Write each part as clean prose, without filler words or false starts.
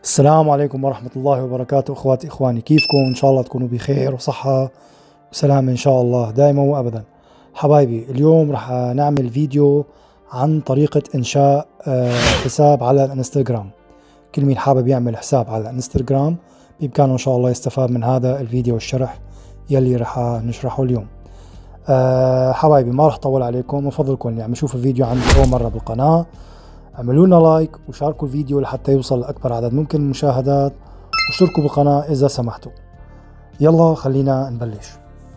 السلام عليكم ورحمة الله وبركاته. اخواتي اخواني، كيفكم؟ ان شاء الله تكونوا بخير وصحة وسلامة ان شاء الله دائما وابدا. حبايبي، اليوم رح نعمل فيديو عن طريقة انشاء حساب على الانستغرام. كل مين حابب يعمل حساب على الانستغرام بامكانه ان شاء الله يستفاد من هذا الفيديو والشرح يلي رح نشرحه اليوم. حبايبي، ما رح اطول عليكم، من فضلكم اللي عم يشوف الفيديو عندي اول مرة بالقناة اعملوا لنا لايك وشاركوا الفيديو لحتى يوصل لأكبر عدد ممكن من المشاهدات، واشتركوا بالقناة إذا سمحتوا. يلا خلينا نبلش.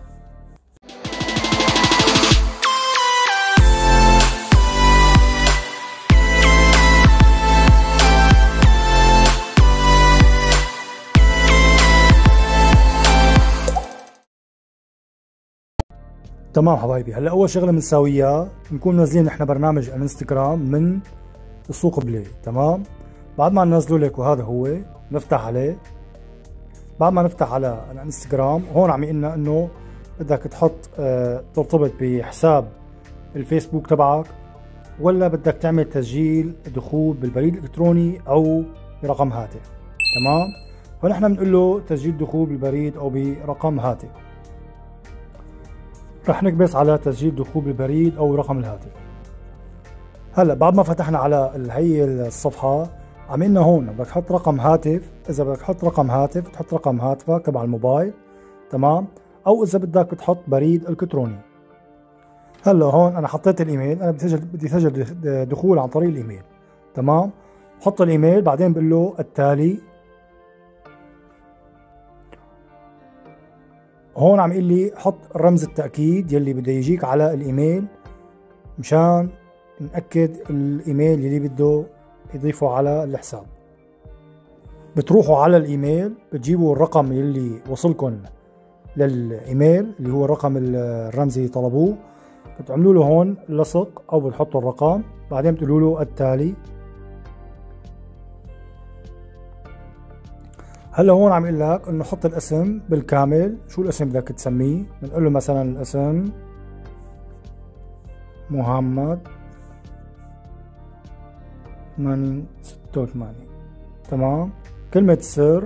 تمام حبايبي، هلا أول شغلة بنساويها بنكون منزلين نحن برنامج الانستغرام من السوق بلاي. تمام، بعد ما ننزله لك وهذا هو نفتح عليه. بعد ما نفتح على الانستغرام هون عم يقلنا انه بدك تحط ترتبط بحساب الفيسبوك تبعك، ولا بدك تعمل تسجيل دخول بالبريد الالكتروني او برقم هاتف. تمام، فنحن بنقول له تسجيل دخول بالبريد او برقم هاتف. رح نكبس على تسجيل دخول بالبريد او رقم الهاتف. هلا بعد ما فتحنا على هي الصفحه عم لنا هون بدك تحط رقم هاتف. اذا بدك تحط رقم هاتف تحط رقم هاتفك تبع الموبايل. تمام، او اذا بدك تحط بريد الكتروني. هلا هون انا حطيت الايميل، انا بدي اسجل دخول عن طريق الايميل. تمام، بحط الايميل بعدين بقول له التالي. هون عم يقول لي حط رمز التاكيد يلي بده يجيك على الايميل مشان نأكد الايميل اللي بده يضيفه على الحساب. بتروحوا على الايميل بتجيبوا الرقم اللي وصلكم للايميل اللي هو الرقم الرمزي اللي طلبوه، بتعملوا له هون لصق او بتحطوا الرقم، بعدين بتقولوا له التالي. هلا هون عم يقول لك انه حط الاسم بالكامل. شو الاسم بدك تسميه؟ بنقول له مثلا الاسم محمد 86. تمام، كلمة سر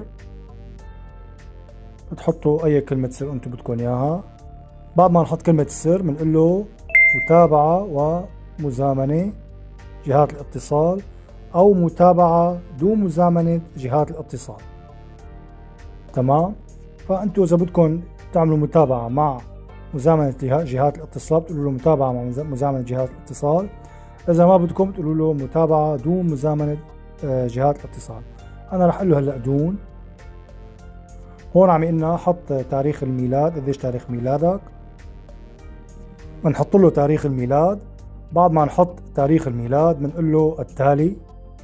بتحطوا أي كلمة سر أنتم بدكم إياها. بعد ما نحط كلمة السر بنقول له متابعة ومزامنة جهات الاتصال، أو متابعة دون مزامنة جهات الاتصال. تمام، فأنتم إذا بدكم تعملوا متابعة مع مزامنة جهات الاتصال بتقولوا له متابعة مع مزامنة جهات الاتصال. إذا ما بدكم تقولوا له متابعة دون مزامنة جهات الاتصال. أنا رح أقول له هلا دون. هون عم يقلنا حط تاريخ الميلاد، قديش تاريخ ميلادك. بنحط له تاريخ الميلاد. بعد ما نحط تاريخ الميلاد بنقول له التالي.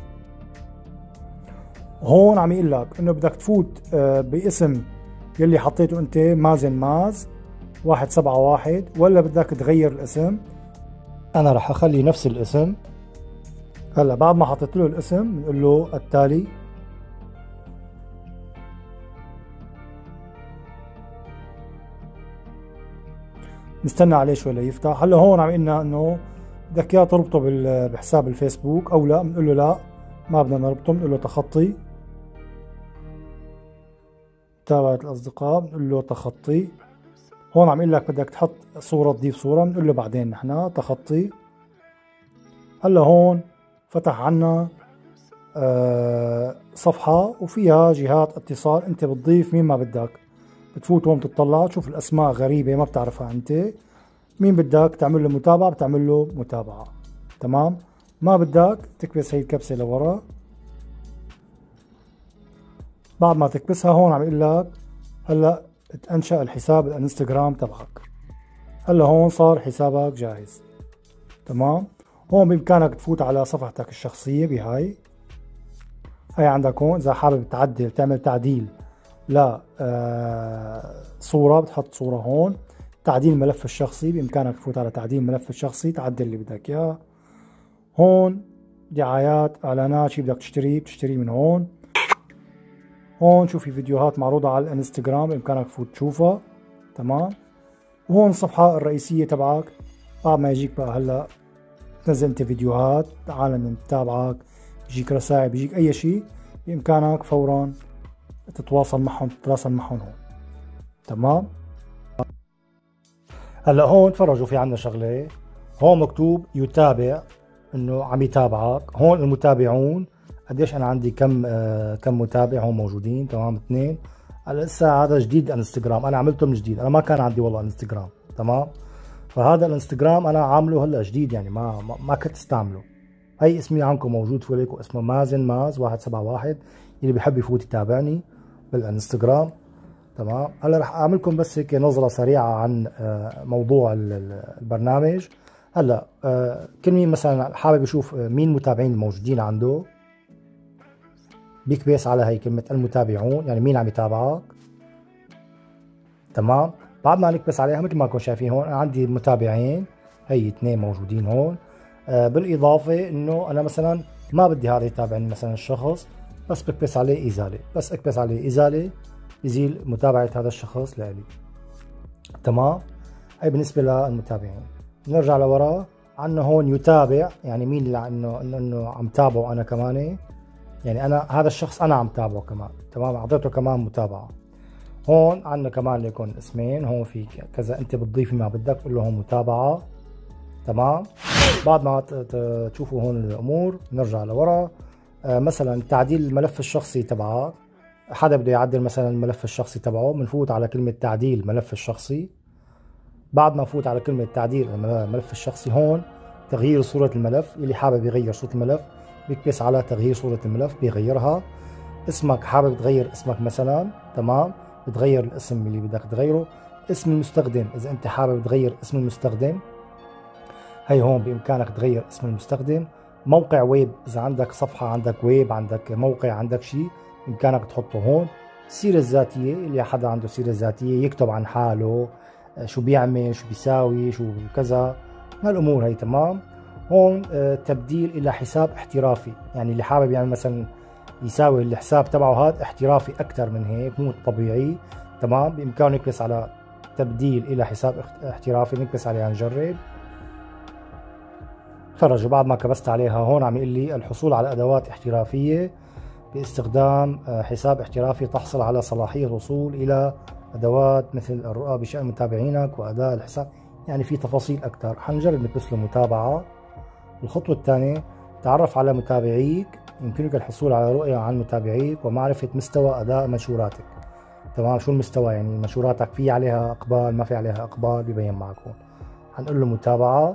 هون عم يقول لك إنه بدك تفوت باسم يلي حطيته أنت مازن ماز 171، ولا بدك تغير الاسم. أنا رح أخلي نفس الاسم. هلا بعد ما حطيت له الاسم بنقول له التالي. نستنى عليه شوي ليفتح. هلا هون عم قلنا انه بدك اياه تربطه بحساب الفيسبوك او لا. بنقول له لا، ما بدنا نربطه. بنقول له تخطي. متابعة الاصدقاء بنقول له تخطي. هون عم يقول لك بدك تحط صورة، تضيف صورة. بنقول له بعدين نحن تخطي. هلا هون فتح عنا صفحة وفيها جهات اتصال. انت بتضيف مين ما بدك. بتفوت هون بتطلع تشوف الاسماء غريبة ما بتعرفها انت. مين بدك تعمل له متابعة بتعمل له متابعة. تمام، ما بدك تكبس هي الكبسة لورا. بعد ما تكبسها هون عم يقول لك هلا تنشأ الحساب الانستغرام تبعك. هلا هون صار حسابك جاهز. تمام، هون بإمكانك تفوت على صفحتك الشخصية بهاي. هاي عندك هون إذا حابب تعدل تعمل تعديل لا صورة بتحط صورة هون. تعديل الملف الشخصي بإمكانك تفوت على تعديل الملف الشخصي تعدل اللي بدك إياه. هون دعايات إعلانات، شي بدك تشتري بتشتري من هون. هون شوف في فيديوهات معروضة على الانستغرام بإمكانك تفوت تشوفها. تمام، وهون الصفحة الرئيسية تبعك. بعد ما يجيك بقى هلا تنزل انت فيديوهات عالم تتابعك، بيجيك رسائل، بيجيك اي شيء بإمكانك فورا تتواصل معهم، تتراسل معهم هون. تمام. هلا هون تفرجوا في عندنا شغله، هون مكتوب يتابع، انه عم يتابعك. هون المتابعون قديش انا عندي، كم متابع هون موجودين. تمام، 2. هلا لسه هذا جديد انستغرام، انا عملته من جديد، انا ما كان عندي والله انستغرام. تمام، فهذا الانستغرام انا عامله هلا جديد، يعني ما كنت استعمله. هي اسمي عندكم موجود فوق، اسمه مازن ماز 171، اللي بيحب يفوت يتابعني بالانستغرام. تمام. هلا رح اعملكم بس هيك نظره سريعه عن موضوع البرنامج. هلا كل مين مثلا حابب يشوف مين المتابعين الموجودين عنده، بيكبس على هي كلمه المتابعون، يعني مين عم يتابعك. تمام. بعد ما نكبس عليها مثل ما كنتم شايفين هون، انا عندي متابعين، هي 2 موجودين هون. بالاضافه انه انا مثلا ما بدي هذا يتابعني مثلا الشخص، بس بكبس عليه ازاله، بس اكبس عليه ازاله بيزيل متابعه هذا الشخص لإلي. تمام. هي بالنسبه للمتابعين. نرجع لورا، عندنا هون يتابع، يعني مين اللي انه عم تابعه انا كمان، يعني انا هذا الشخص انا عم تابعه كمان. تمام، اعطيته كمان متابعه. هون عندنا كمان ليكون اسمين، هون في كذا، انت بتضيفي ما بدك، تقول له هون متابعه. تمام. بعد ما تشوفوا هون الامور، نرجع لورا. مثلا تعديل الملف الشخصي تبعك، حدا بده يعدل مثلا الملف الشخصي تبعه، بنفوت على كلمه تعديل الملف الشخصي. بعد ما نفوت على كلمه تعديل الملف الشخصي، هون تغيير صوره الملف، اللي حابب يغير صوره الملف بيكبس على تغيير صوره الملف بيغيرها. اسمك، حابب تغير اسمك مثلا. تمام، بتغير الاسم اللي بدك تغيره. اسم المستخدم، اذا انت حابب تغير اسم المستخدم، هي هون بامكانك تغير اسم المستخدم. موقع ويب، اذا عندك صفحه، عندك ويب، عندك موقع، عندك شيء، بامكانك تحطه هون. السيره الذاتيه، اللي حدا عنده سيره ذاتيه يكتب عن حاله، شو بيعمل، شو بيساوي، شو كذا، هالامور هي. تمام. هون تبديل الى حساب احترافي، يعني اللي حابب يعني مثلا يساوي الحساب تبعه هذا احترافي اكثر من هيك، مو طبيعي. تمام، بامكانه يكبس على تبديل الى حساب احترافي، نكبس عليها نجرب. فرجوا بعد ما كبست عليها هون عم يقول لي الحصول على ادوات احترافيه باستخدام حساب احترافي، تحصل على صلاحيه الوصول الى ادوات مثل الرؤى بشان متابعينك واداء الحساب، يعني في تفاصيل اكثر. حنجرب نكبس له متابعه. الخطوه الثانيه، تعرف على متابعيك، يمكنك الحصول على رؤيه عن متابعيك ومعرفه مستوى اداء منشوراتك. تمام، شو المستوى؟ يعني منشوراتك في عليها اقبال، ما في عليها اقبال، ببين معك هون. حنقول له متابعه.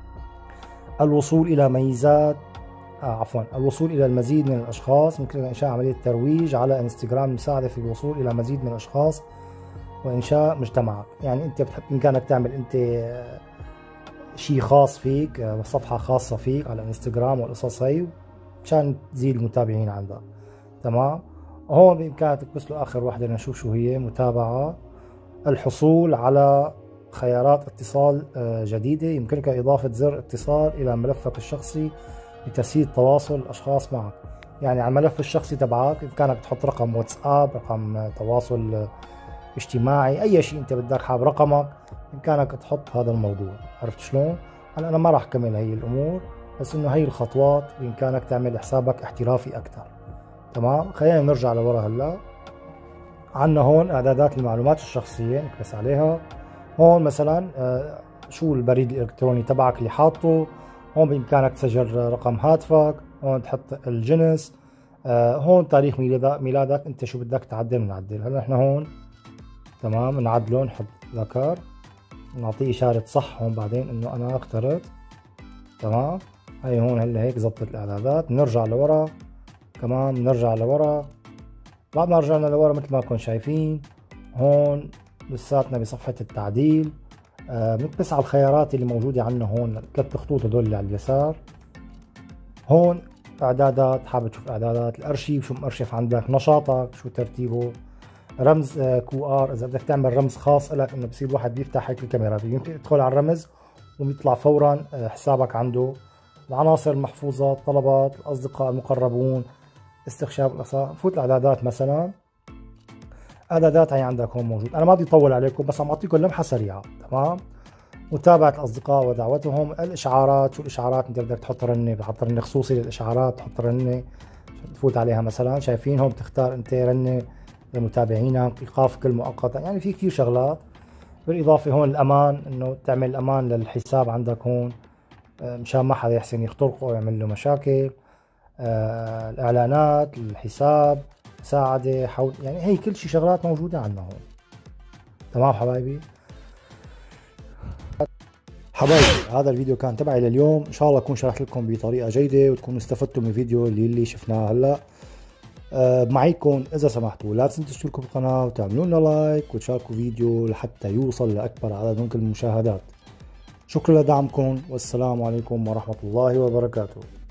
الوصول الى ميزات الوصول إلى المزيد من الأشخاص، يمكن إنشاء عملية ترويج على انستغرام، المساعدة في الوصول إلى مزيد من الأشخاص وإنشاء مجتمعك. يعني أنت بإمكانك تعمل أنت شيء خاص فيك، صفحة خاصة فيك على انستغرام والقصص هي، مشان تزيد المتابعين عندك. تمام. هون بإمكانك تكبس له آخر وحدة، نشوف شو هي. متابعة. الحصول على خيارات اتصال جديدة، يمكنك إضافة زر اتصال إلى ملفك الشخصي لتسهيل تواصل الأشخاص معك. يعني على الملف الشخصي تبعك بإمكانك تحط رقم واتساب، رقم تواصل اجتماعي، أي شيء أنت بدك، حاب رقمك، بإمكانك تحط هذا الموضوع. عرفت شلون؟ هلا أنا ما راح كمل هي الأمور، بس إنه هي الخطوات بإمكانك تعمل حسابك احترافي أكثر. تمام. خلينا نرجع لورا. هلا عندنا هون إعدادات المعلومات الشخصية، نكبس عليها. هون مثلا شو البريد الإلكتروني تبعك اللي حاطه. هون بإمكانك تسجل رقم هاتفك، هون تحط الجنس، هون تاريخ ميلادك، انت شو بدك تعدل بنعدل. هلا احنا هون تمام نعدله، نحط ذكر، نعطيه إشارة صح هون بعدين انه انا اخترت. تمام. هي هون هلا هيك زبطت الإعدادات. نرجع لورا كمان، نرجع لورا. بعد ما رجعنا لورا مثل ما كنتم شايفين هون لساتنا بصفحة التعديل. بنكبس على الخيارات اللي موجودة عندنا هون، 3 خطوط هدول اللي على اليسار. هون اعدادات، حابب تشوف اعدادات الارشيف، شو مأرشف عندك، نشاطك شو ترتيبه، رمز QR اذا بدك تعمل رمز خاص لك، انه بصير واحد بيفتح هيك الكاميرا يمكن تدخل على الرمز ويطلع فورا حسابك عنده. العناصر المحفوظة، الطلبات، الاصدقاء المقربون، استخشاب الاقصاء. فوت الاعدادات مثلا. اعدادات هي عندك هون موجود. انا ما بدي اطول عليكم، بس عم اعطيكم لمحه سريعه. تمام. متابعه الاصدقاء ودعوتهم. الاشعارات، شو الاشعارات انت بدك تحط رنه، بحط رنه خصوصي للاشعارات، تحط رنه تفوت عليها مثلا. شايفين هون بتختار انت رنة لمتابعينك، ايقاف كل مؤقتا، يعني في كثير شغلات. بالاضافة هون الامان، انه تعمل امان للحساب عندك هون مشان ما حدا يحسن يخترقه ويعمل له مشاكل. الاعلانات، الحساب، مساعدة، حول، يعني هي كل شي شغلات موجودة عندنا هون. تمام حبايبي؟ حبايبي هذا الفيديو كان تبعي لليوم، ان شاء الله اكون شرحت لكم بطريقة جيدة وتكونوا استفدتوا من الفيديو اللي شفناه هلا. معيكم اذا سمحتوا لا تنسوا تشتركوا بالقناة وتعملوا لنا لايك وتشاركوا فيديو لحتى يوصل لاكبر عدد ممكن من المشاهدات. شكرا لدعمكم، والسلام عليكم ورحمة الله وبركاته.